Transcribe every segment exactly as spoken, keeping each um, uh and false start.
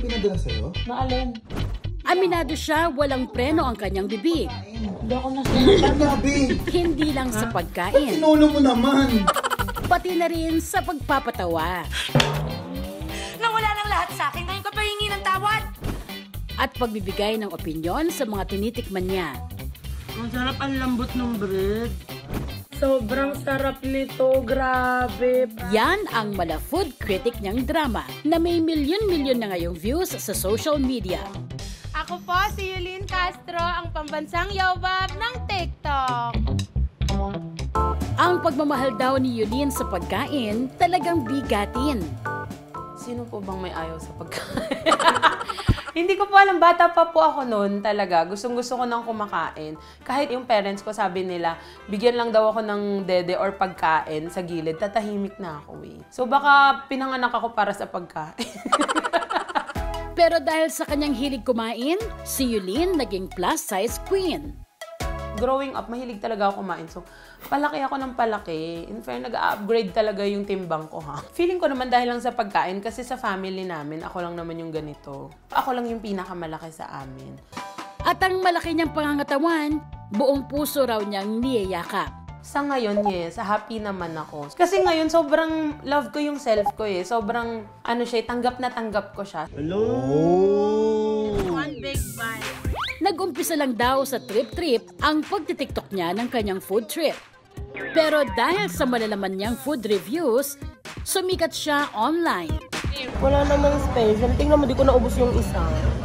pinadala sa'yo? Naalin? Aminado siya, walang preno ang kanyang bibig. Hindi ako nasunod. Gabi! Hindi lang sa pagkain, Tinolo mo naman! pati na rin sa pagpapatawa. Nawala ng lahat sa akin, ngayon ka pa hingi ng tawad? At pagbibigay ng opinyon sa mga tinitikman niya. Masarap ang lambot ng bread. Sobrang sarap nito, grabe. Yan ang mala food critic niyang drama na may milyon-milyon na ngayong views sa social media. Ako po si Euleen Castro, ang Pambansang Yobab ng TikTok. Ang pagmamahal daw ni Euleen sa pagkain talagang bigatin. Sino po bang may ayaw sa pagkain? Hindi ko po alam, bata pa po ako noon talaga. Gustong-gusto ko nang kumakain. Kahit yung parents ko sabi nila, bigyan lang daw ako ng dede or pagkain sa gilid, tatahimik na ako eh. So baka pinanganak ako para sa pagkain. Pero dahil sa kanyang hilig kumain, si Euleen naging plus-size queen. Growing up, mahilig talaga ako kumain. So, palaki ako ng palaki. In fair, nag-upgrade talaga yung timbang ko, ha? Feeling ko naman dahil lang sa pagkain, kasi sa family namin, ako lang naman yung ganito. Ako lang yung pinakamalaki sa amin. At ang malaki niyang pangangatawan, buong puso raw niyang niyayakap. Sa ngayon, yes, happy naman ako. Kasi ngayon, sobrang love ko yung self ko eh. Sobrang, ano siya, tanggap na tanggap ko siya. Hello! One big bite. Nag-umpisa lang daw sa trip-trip ang pagtitiktok niya ng kanyang food trip. Pero dahil sa malalaman niyang food reviews, sumikat siya online. Wala namang special. Tingnan mo, di ko naubos yung isa.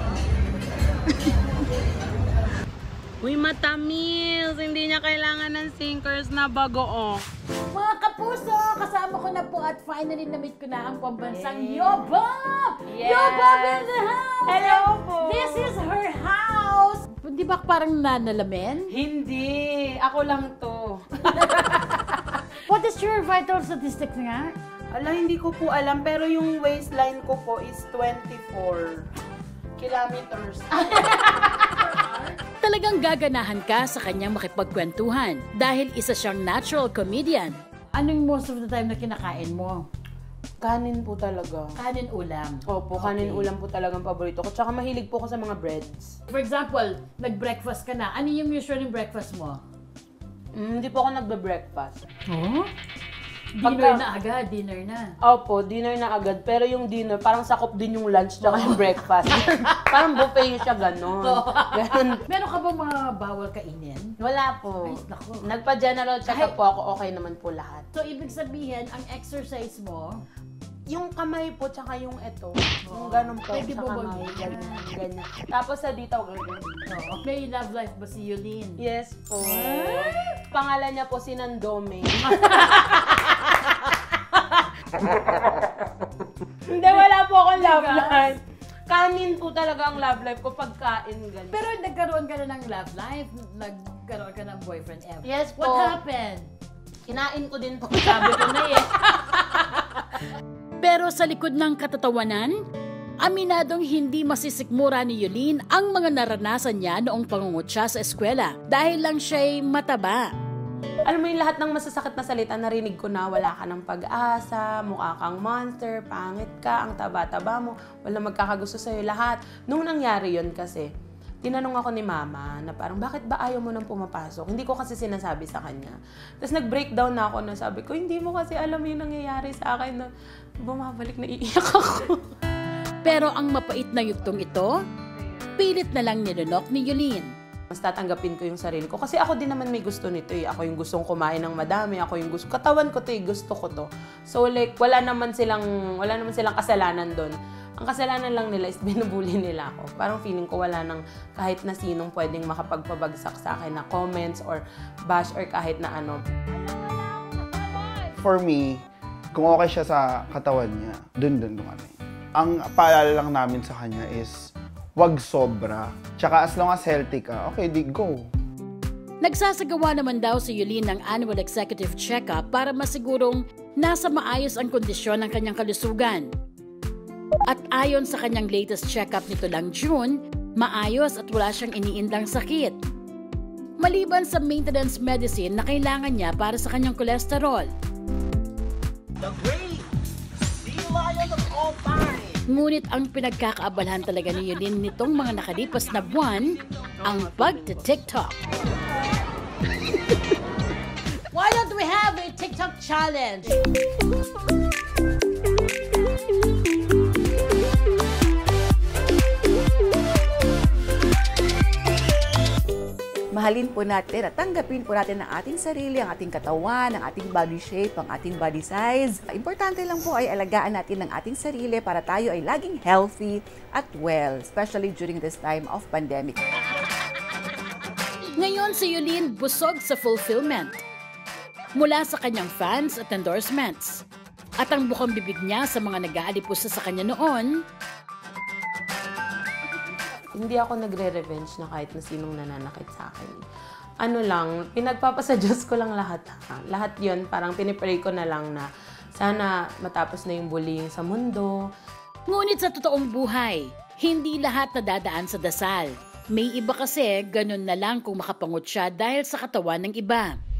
Uy, matamis! Hindi niya kailangan ng sinkers na bagoong. Mga kapuso, kasama ko na po at finally na-meet ko na ang Pambansang Yobab! Yes! Yobab in the house! Hello po! This is her house! Di ba parang nanalamin? Hindi! Ako lang to. What is your vital statistics nga? Ala, hindi ko po alam, pero yung waistline ko po is twenty-four kilometers. Talagang gaganahan ka sa kanyang makipagkwentuhan dahil isa siyang natural comedian. Anong most of the time na kinakain mo? Kanin po talaga. Kanin ulam. Opo, kanin ulam po talagang paborito ko. Tsaka mahilig po ako sa mga breads. For example, nag-breakfast ka na. Ano yung usual breakfast mo? Mm, hindi po ako nagbe-breakfast. Oh? Dinner Pagka- na agad, dinner na. Opo, dinner na agad. Pero yung dinner, parang sakop din yung lunch tsaka yung breakfast. Parang buffet siya, gano'n. Ganon. Meron ka bang mga bawal kainin? Wala po. Ay, naku. Nagpa-general check-up po ako, okay naman po lahat. So, ibig sabihin, ang exercise mo, Yung kamay po, tsaka yung eto. Yung gano'n po Pwede sa mo ba kamay. ganyan? Ganyan, ganyan. Tapos sa dito, ganyan. no. May love life ba si Euleen? Yes po. Pangalan niya po si Nandome. Hindi, wala po akong love life. Kanin po talaga ang love life ko, pagkain ganyan. Pero nagkaroon ka na ng love life? Nagkaroon ka ng boyfriend ever? Yes po. What happened? Kinain ko din po. Sabi ko na eh. Pero sa likod ng katatawanan, aminadong hindi masisikmura ni Euleen ang mga naranasan niya noong pangungutya sa eskwela dahil lang siya'y mataba. Alam mo yung lahat ng masasakit na salita, narinig ko na wala ka ng pag-asa, mukha kang monster, pangit ka, ang taba-taba mo, wala magkakagusto sa'yo lahat. Nung nangyari yun kasi, tinanong ako ni mama na parang, bakit ba ayaw mo nang pumapasok? Hindi ko kasi sinasabi sa kanya. Tapos nag-breakdown na ako na sabi ko, hindi mo kasi alam yung nangyayari sa akin na bumabalik na iiyak ako. Pero ang mapait na yugtong ito, pilit na lang nilunok ni Euleen. Mas tatanggapin ko yung sarili ko. Kasi ako din naman may gusto nito eh. Ako yung gustong kumain ng madami. Ako yung gusto. Katawan ko to eh. Gusto ko to. So like, wala naman silang, wala naman silang kasalanan doon. Ang kasalanan lang nila is binubuli nila ako. Parang feeling ko wala nang kahit na sinong pwedeng makapagpabagsak sa akin na comments or bash or kahit na ano. For me, kung okay siya sa katawan niya, dun dun dun ano. Ang paalala lang namin sa kanya is, wag sobra. Tsaka as long as healthy ka, okay, di go. Nagsasagawa naman daw si Euleen ng annual executive check-up para masigurong nasa maayos ang kondisyon ng kanyang kalusugan. At ayon sa kanyang latest check-up nito lang June, maayos at wala siyang iniindang sakit. Maliban sa maintenance medicine na kailangan niya para sa kanyang cholesterol. The great sea lion of all time. Ngunit ang pinagkakaabalahan talaga ni Euleen nitong mga nakalipas na buwan, ang pagti-TikTok. Why don't we have a TikTok challenge? Mahalin po natin at tanggapin po natin ang ating sarili, ang ating katawan, ang ating body shape, ang ating body size. Importante lang po ay alagaan natin ang ating sarili para tayo ay laging healthy at well, especially during this time of pandemic. Ngayon si Euleen busog sa fulfillment mula sa kanyang fans at endorsements. At ang bukang bibig niya sa mga nag-aalipusta sa kanya noon, hindi ako nagre-revenge na kahit na sinong nananakit sa akin. Ano lang, pinagpapasa Diyos ko lang lahat. Ha? Lahat yon parang pinipray ko na lang na sana matapos na yung bullying sa mundo. Ngunit sa totoong buhay, hindi lahat nadadaan sa dasal. May iba kasi ganun na lang kung makapangot siya dahil sa katawan ng iba.